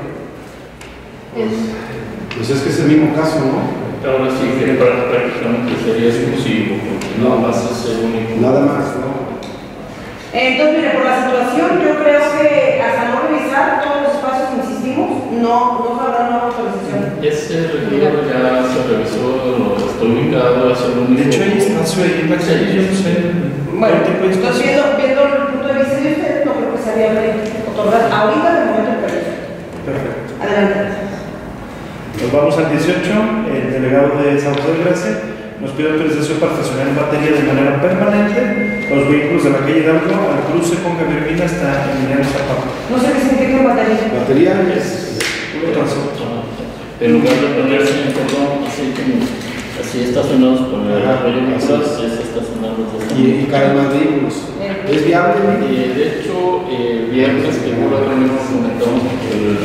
Pues es que es el mismo caso, ¿no? Ahora sí que prácticamente sería exclusivo, porque nada más es el único. Nada más, ¿no? Entonces, mire, por la situación, yo creo que hasta no revisar todos los espacios que insistimos, no habrá nueva autorización. Ese registro ya se revisó, está ubicado, es el único. De hecho, hay espacio ahí en la calle, yo no sé. Bueno, entonces, viendo el punto de vista de ustedes, no creo que se había otorgar ahorita de momento el permiso. Perfecto. Adelante. Nos vamos al 18, el delegado de San José de Gracia nos pide autorización para estacionar en batería de manera permanente los vehículos de la calle Hidalgo al cruce con Gabriel Mina hasta Emiliano Zapata. No sé qué significa batería. Batería es puro transporte. En lugar de ponerse en cordón, así estacionados con el apoyo atrás, es estacionados y cada más vehículos. ¿Es viable? De hecho, viernes que hubo la reunión comentamos que el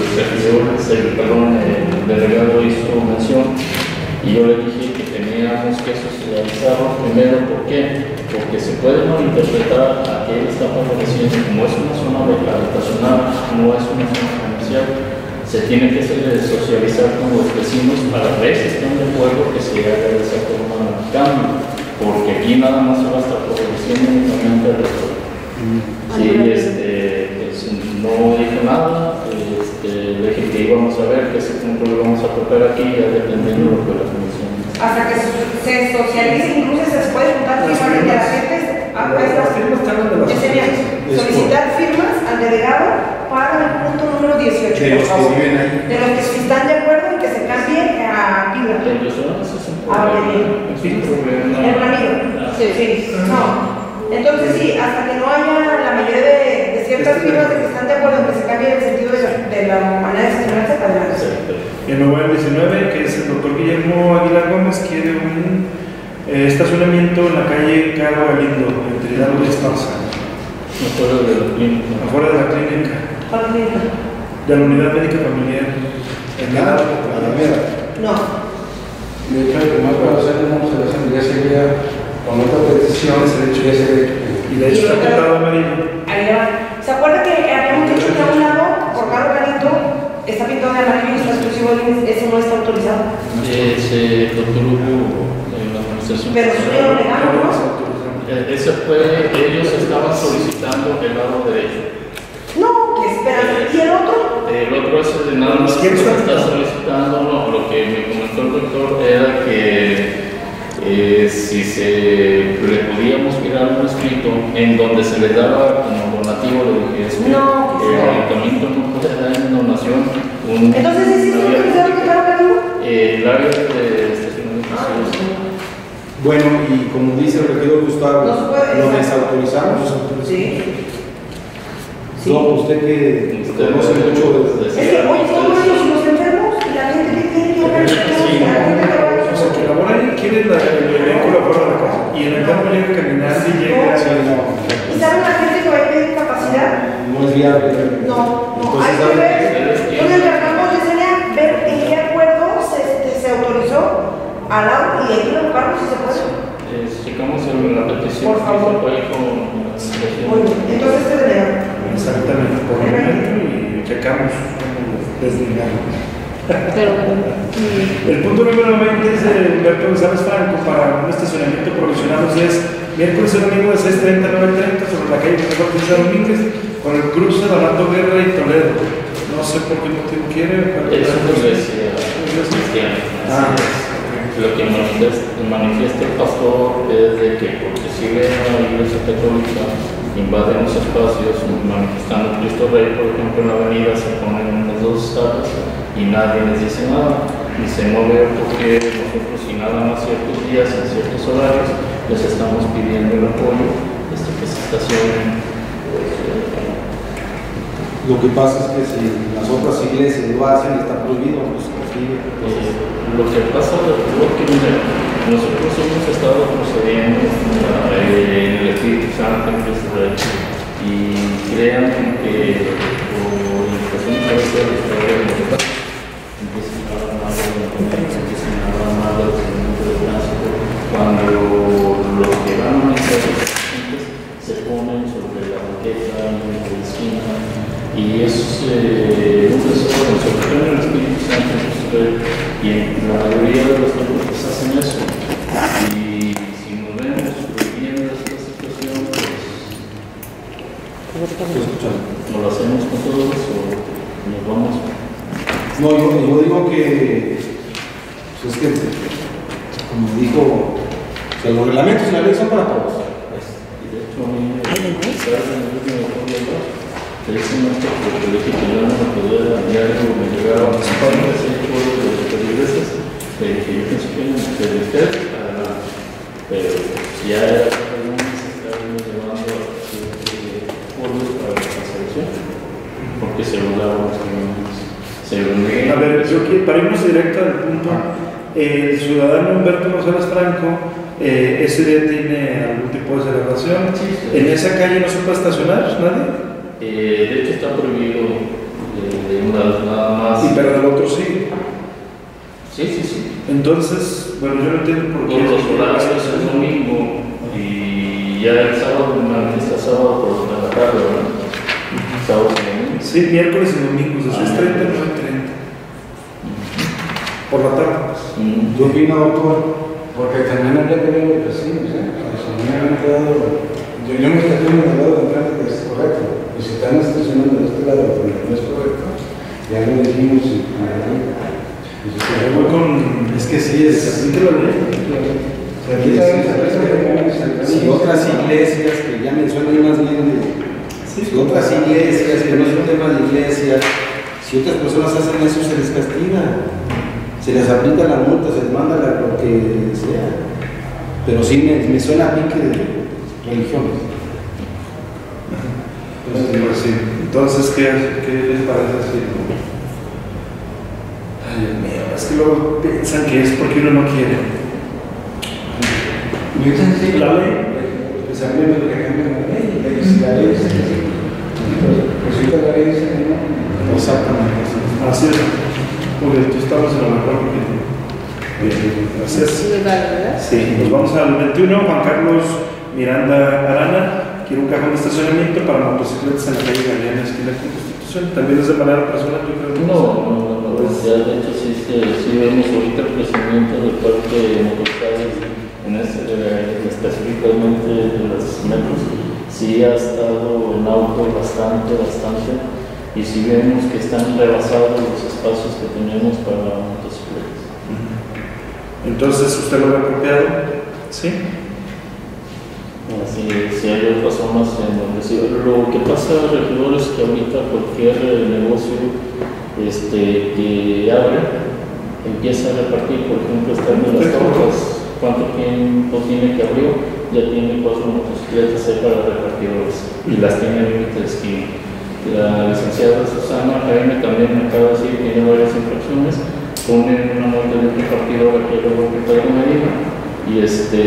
delegado hizo mención y yo le dije que teníamos que socializarlo primero. ¿Por qué? Porque se puede malinterpretar a que él está favoreciendo, como es una zona habitacional, no es una zona comercial, se tiene que socializar con los vecinos para ver si están de acuerdo que se haga de esa forma el cambio, porque y nada más se va a estar produciendo únicamente el resto. Sí, pues no dije nada, le dije que íbamos a ver, que ese punto lo íbamos a tocar aquí, ya dependiendo de lo que la comisión. Hasta que se socialice, incluso se puede juntar firmas de la gente. Las firmas están de las solicitar firmas al delegado para el punto número 18. De los que viven ahí. De los que están de acuerdo en que se cambie a PIBA. Ellos no, ese es un problema. Es un problema. El Ramiro. Sí. No. Entonces sí, hasta que no haya la mayoría de ciertas firmas de que están de acuerdo en que se cambie el sentido de la manera de gestionarse para adelante. En el 19, que es el doctor Guillermo Aguilar Gómez, quiere un estacionamiento en la calle Caro Galindo, entre Hidalgo y Esparza. Afuera de la clínica. Afuera de la clínica. ¿Cuál clínica? De la unidad médica familiar. En Hidalgo. No. De hecho, el primer para hacer una observación ya sería con otra petición, ese hecho ya sería. Y de hecho está pintado amarillo. Ahí va. ¿Se acuerda que habíamos dicho que a un lado, por Caro Galindo, está pintado de amarillo y está exclusivo, ese no está autorizado? Ese doctor Hugo en la administración. Pero eso ya lo negamos, ¿no? Ese fue, ellos estaban solicitando el lado derecho. No, que esperan. ¿Y el otro? El otro es el de nada más que está solicitando, no, lo que me comentó el doctor era que si le podíamos mirar un escrito en donde se le daba como donativo, le dije, es que No, el ayuntamiento no puede dar en donación un... Entonces, ¿sí está autorizado que Caro Galindo? El área de estacionamiento. Bueno, y como dice el regidor Gustavo, No se puede, lo exacto. desautorizamos. Sí. No, usted que conoce mucho de... Es que hoy todos los enfermos y la gente que tiene que hablar, Sí, la gente que va a o sea, que labora ahí quiere el vehículo afuera de la casa. Y el enfermo llega a caminar y llega a... ¿Y saben la gente que va a pedir capacidad? No es viable. No, hay Entonces, que ver, entonces tratamos de ver en qué acuerdo se autorizó al lado y hay que buscarlo si se puede. Checamos la petición. Por favor. Que se apoye con la administración. Muy bien, entonces este delegado. Exactamente, por el momento y checamos cómo desligarlo. Pero bueno, El punto número 20 es de Humberto González Franco para un estacionamiento provisional, es miércoles y domingo de 6:30 a 9:30 sobre la calle José Bautista Domínguez con el cruce de Balato Guerra y Toledo. No sé por qué motivo quiere. Es una iglesia cristiana. Ah. Lo que manifiesta el pastor es de que porque si ven a la iglesia católica invaden los espacios manifestando Cristo Rey, por ejemplo en la avenida se ponen unas dos estatuas y nadie les dice nada. Dice no veo por qué nosotros y nada más ciertos días en ciertos horarios les estamos pidiendo el apoyo que se estacionen. Lo que pasa es que si las otras iglesias lo hacen, está prohibido. Pues, Lo que pasa es que mira, nosotros hemos estado procediendo en el Espíritu Santo en Cristo Rey y crean que por indicación de la historia de los pasos empiezan a hablar mal de la comunidad, empiezan a hablar mal del seguimiento de tránsito, cuando los que van a hacer los pacientes se ponen sobre la banqueta en la esquina y es un desorden, sobre todo en el Espíritu Santo en Cristo Rey. Y en la mayoría de los templos hacen eso. Y si nos vemos viviendo esta situación, pues no lo hacemos con todos o nos vamos. No, yo digo que, pues es que, como dijo, que los reglamentos y la ley son para todos. Y de hecho, a mí me precisamente porque le dije que yo no me podía diario, me llegaba a ese pueblo de feligreses, le dije yo pienso que no me usted, pero ya era que se estaba llevando a pueblos para la cancelación, porque se lo daban los camiones. A ver, yo quiero, para irnos directo al punto, el ciudadano Humberto González Franco ese día tiene algún tipo de celebración. Sí. ¿En esa calle no se puede estacionar nadie? De hecho está prohibido nada más. Y pero del otro sí. Sí. Entonces, bueno, yo no entiendo por qué. Todos los horarios es domingo y ya el sábado, está sábado por la tarde, ¿verdad? Sábado y domingo. Sí, miércoles y domingos, de 6:30 a 9:30. Por la tarde. Yo opino, doctor, Porque también habría que ver los vecinos, ¿eh? O sea, si me han quedado. Yo me estaciono del lado de enfrente, que es correcto. Y si están estacionando de este lado, que no es correcto, ya lo dijimos y voy con. Es que sí, es así que lo leen. Si otras iglesias, que ya mencioné más bien, si otras iglesias, que no es un tema de iglesia, si otras personas hacen eso, se les castiga, se les aplica la multa, se les manda lo que sea. Pero sí me suena a mí que de religiones. Pues sí. Entonces, ¿qué les parece así? Ay, Dios mío, es que luego piensan que es porque uno no quiere. Piensan sí, la ley. Pues a mí me lo que cambia la ley. Si la ley dice que sí, pues si la ley dice que no. Exactamente. Así es. Porque tú estamos en lo mejor. Bien, gracias. Sí, pues vamos al 21. Juan Carlos Miranda Arana quiere un cajón de estacionamiento para motocicletas en la calle Galeana, esquina con Constitución. También es de manera personal, yo creo. No, ya de hecho sí vemos ahorita el crecimiento del parque de motocicletas específicamente de los metros. Sí ha estado en auto bastante, y sí vemos que están rebasados los espacios que tenemos para motocicletas. Entonces, ¿usted lo ha apropiado? ¿Sí? Así si hay otras zonas en donde sí. Lo que pasa, regidor, es que ahorita cualquier negocio que abre empieza a repartir. Por ejemplo, está en las torres. ¿Cuánto tiempo tiene que abrir? Ya tiene 4 motocicletas para repartidores y las tiene en límite de esquina. La licenciada Susana Jaime también me acaba de decir que tiene varias infracciones. Ponen una multa de un repartidor que luego que paga medida y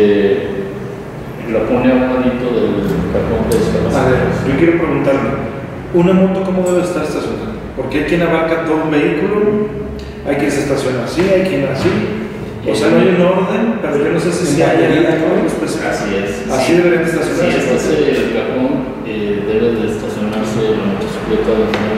la pone a un ladito del cajón de escalación. A ver, yo quiero preguntarle, ¿una moto cómo debe estar estacionada? Porque hay quien abarca todo un vehículo, hay quien se estaciona así, hay quien así. O sea, no hay un orden, pero yo no sé si hay algo especial. Así es. Así deberían de estacionarse. Sí, el cajón debe de estacionarse en la motocicleta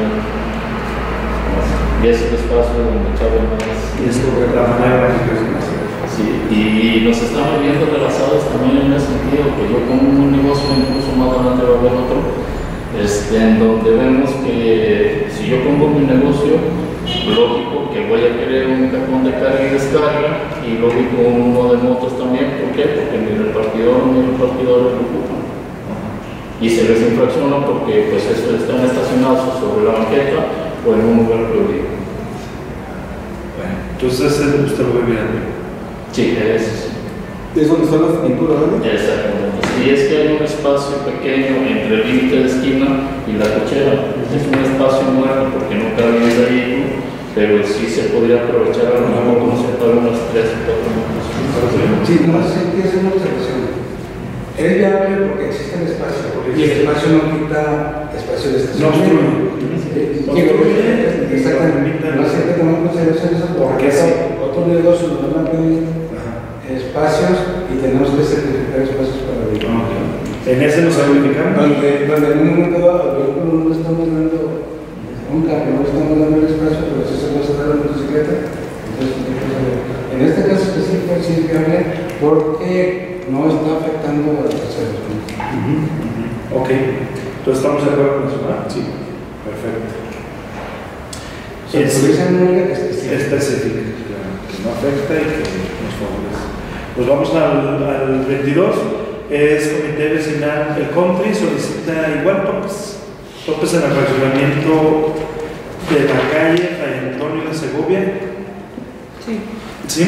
y es el espacio donde cabe más. Y es la manera de que sí, y nos estamos viendo rebasados también en ese sentido, que yo con un negocio, incluso más adelante va a haber otro, en donde vemos que si yo pongo mi negocio, lógico que voy a querer un cajón de carga y descarga, y lógico uno de motos también. ¿Por qué? Porque mi repartidor lo ocupan. Y se les infracciona porque pues están estacionados sobre la banqueta o en un lugar prohibido. Bueno, entonces usted lo ve bien. Sí, es donde están las pinturas, ¿verdad? exactamente. Si es que hay un espacio pequeño entre el límite de esquina y la cochera, es un espacio muerto porque no cabe el vehículo, pero sí se podría aprovechar a lo mejor como se para unas 3 o 4 minutos. Sí, no sé si hacer una observación. Es viable porque existe el espacio, y el espacio no quita espacio de estacionamiento. Exactamente. No sé qué tomar en consideración eso porque otros negocios nos van a pedir espacios y tenemos que certificar espacios para vehículos. ¿En ese nos verificamos? Donde en un momento dado al vehículo no le estamos dando un carro, no le estamos dando el espacio, pero sí se va a sacar la motocicleta. Entonces, en este caso específico sí es viable porque no está afectando a los terceros. Ok, entonces estamos de acuerdo con eso, ¿verdad? Sí, perfecto. Se utiliza en un área específica, que no afecta y que nos favorece. Pues vamos al 22, es comité vecinal del country, solicita igual topes en el fraccionamiento de la calle Fray Antonio de Segovia. Sí. ¿Sí?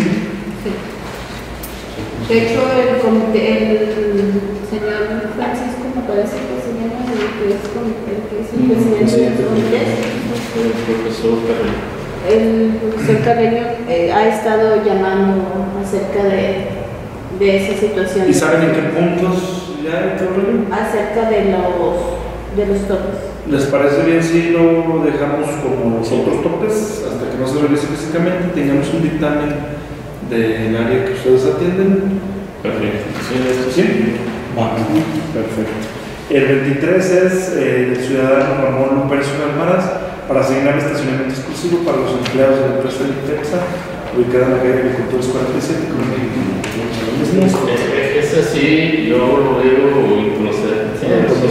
De hecho, el señor Francisco, me parece que se llama, el presidente del comité, el profesor Carreño ha estado llamando acerca de esa situación. ¿Y saben en qué puntos ya hay problema? Acerca de los topes. ¿Les parece bien si lo dejamos como los otros topes hasta que no se realice físicamente? Tengamos un dictamen del área que ustedes atienden. Perfecto. ¿Sí? Perfecto. El 23 es el ciudadano Ramón López Almaraz para asignar estacionamiento exclusivo para los empleados de la empresa de Intexa, ubicada en la calle Agricultores 47. sí, yo lo veo improcedente.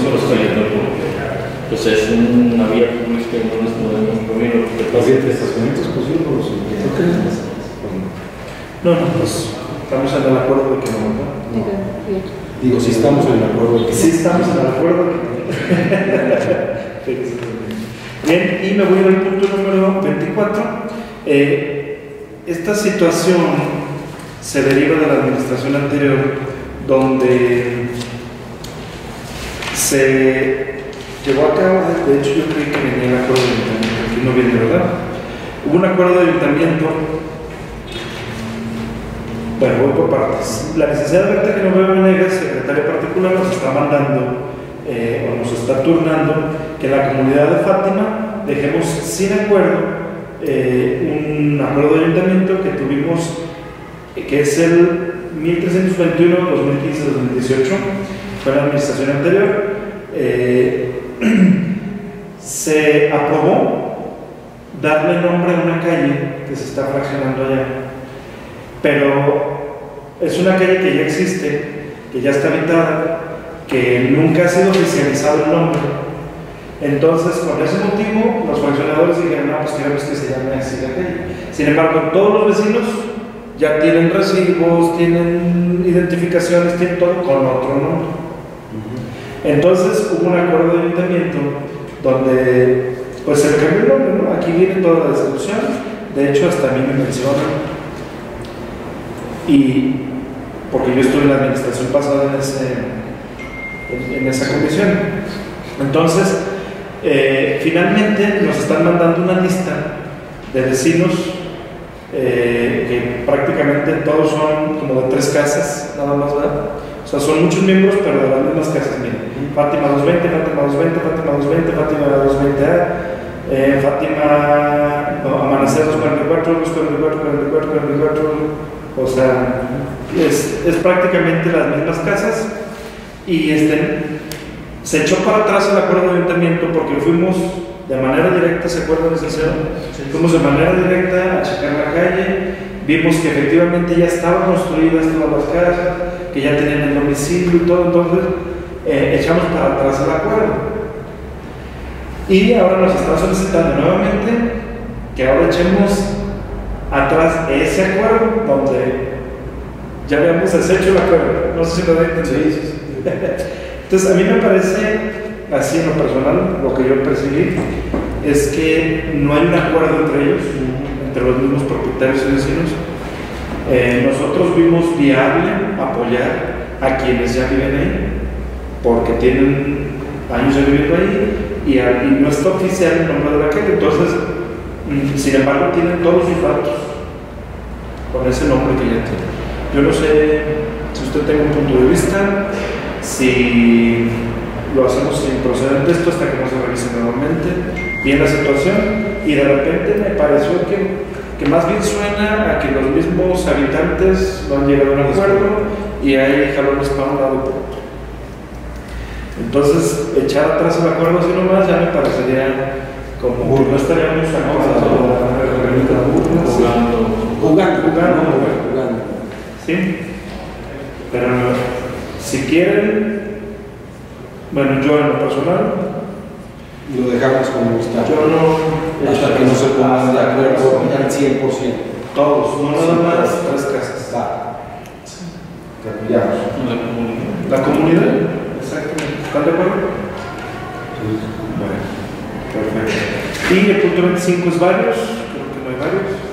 Pues es una vía pública y no nos podemos prohibir. Los estacionamientos posibles. No, pues estamos en el acuerdo de que no. Digo, si estamos en el acuerdo de que Sí, estamos en el acuerdo. Bien, y me voy al punto número 24. Esta situación se deriva de la administración anterior, donde se llevó a cabo, de hecho yo creí que venía el acuerdo de ayuntamiento, aquí no viene, ¿verdad? Hubo un acuerdo de ayuntamiento. Bueno, voy por partes. La licenciada Berta Genoveva Venegas, secretaria particular, nos está mandando o nos está turnando que en la comunidad de Fátima dejemos sin acuerdo un acuerdo de ayuntamiento que tuvimos, que es el 1321 2015-2018, fue la administración anterior. Se aprobó darle nombre a una calle que se está fraccionando allá, pero es una calle que ya existe, que ya está habitada, que nunca ha sido oficializado el nombre. Entonces, con ese motivo, los fraccionadores dijeron: no, pues queremos que se llame así la calle. Sin embargo, todos los vecinos ya tienen recibos, tienen identificaciones, tienen todo con otro nombre. Entonces, hubo un acuerdo de ayuntamiento donde pues se cambió el nombre, ¿no? Aquí viene toda la descripción, de hecho hasta a mí me mencionan, y porque yo estuve en la administración pasada en esa comisión. Entonces, finalmente nos están mandando una lista de vecinos que prácticamente todos son como de 3 casas, nada más, ¿verdad? O sea, son muchos miembros, pero de las mismas casas. Miren, Fátima 220, Fátima 220, Fátima 220, Fátima 220A, Fátima, no, Amanecer 244, 244, 44, 44. O sea, es prácticamente las mismas casas. Y se echó para atrás el acuerdo de ayuntamiento porque fuimos de manera directa, ¿se acuerdan, licenciado? Fuimos de manera directa a checar la calle, vimos que efectivamente ya estaban construidas todas las casas, que ya tenían el domicilio y todo. Entonces echamos para atrás el acuerdo, y ahora nos están solicitando nuevamente que ahora echemos atrás ese acuerdo donde ya habíamos deshecho el acuerdo. No sé si lo ven. Sí. Entonces, a mí me parece, así en lo personal, lo que yo percibí es que no hay un acuerdo entre ellos, entre los mismos propietarios y vecinos. Nosotros vimos viable apoyar a quienes ya viven ahí, porque tienen años de viviendo ahí, y no está oficial el nombre de la calle. Entonces, sin embargo, tienen todos sus datos con ese nombre que ya tiene. Yo no sé si usted tiene un punto de vista, si lo hacemos improcedente esto hasta que no se revise nuevamente bien la situación, y de repente me pareció que más bien suena a que los mismos habitantes no han llegado a un acuerdo y hay jalones para un lado y para otro. Entonces, echar atrás el acuerdo así nomás ya me parecería como que no estaríamos jugando. Sí, pero si quieren, bueno, yo en lo personal lo dejamos como está. Yo no, hasta que no se pongan de acuerdo al 100%. Todos, no nada más 3 casas. Te apoyamos. La comunidad, exactamente. ¿Están de acuerdo? Sí. Bueno, perfecto. Y el punto 25 es varios, creo que no hay varios.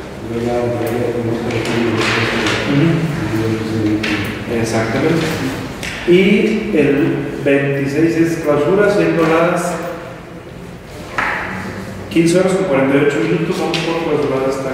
Exactamente. Y el 26 es clausura, siendo las 15 horas con 48 minutos. Vamos por clausurada esta